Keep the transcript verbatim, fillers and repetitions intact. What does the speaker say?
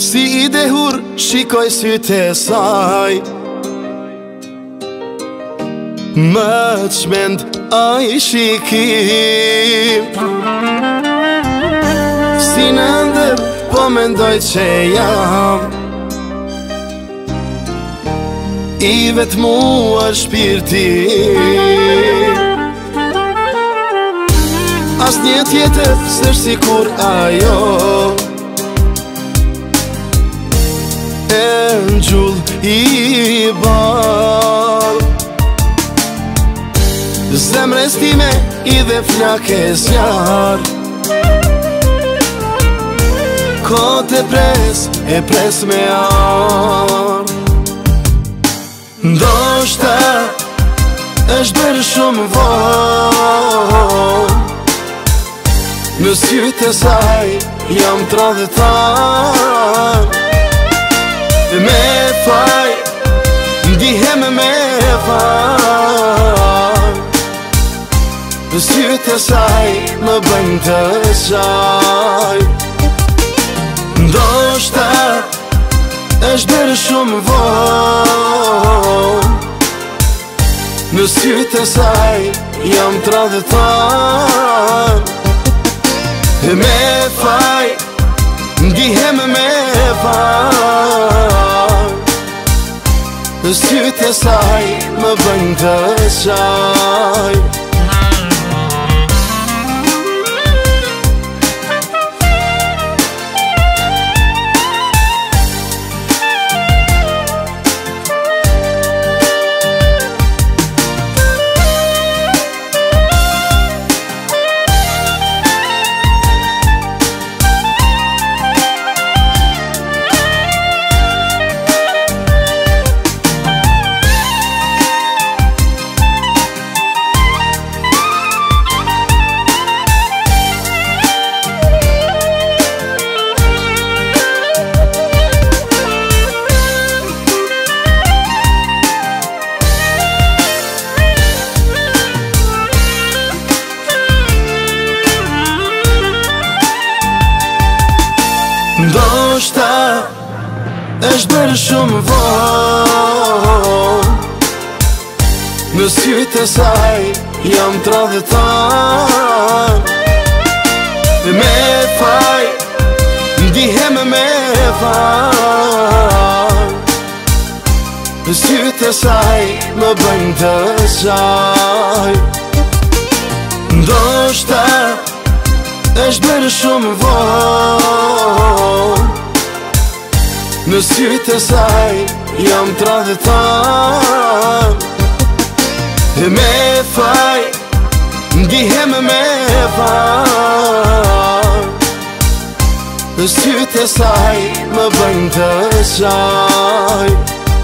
Si i dehur shikoj sytë e saj, më qmend a i shikim. Si në ndër po mendoj që jam i vetmuar shpirti. As një tjetër s'është sikur ajo, e nxull i bal. Zemrës time i dhe flake zjar, kot e pres, e pres me ar. Ndoshta është bërë shumë vonë, në sytë e saj jam tradhetar. Me faj, ndihem me faj, në sytë e saj më bëjnë të qaj. Ndoshta është bërë shumë vonë, në sytë e saj jam tradhetar. Me faj, ndihem me faj, në sytë e saj më bëjnë të qaj. Ndoshta është bërë shumë vonë, në sytë e saj jam tradhetar. Me faj, ndihem me faj, në sytë e saj më bëjnë të qaj. Ndoshta është bërë shumë vonë, në sytë e saj jam tradhetar. Me faj, ndihem me faj, në sytë e saj më bëjnë të qaj.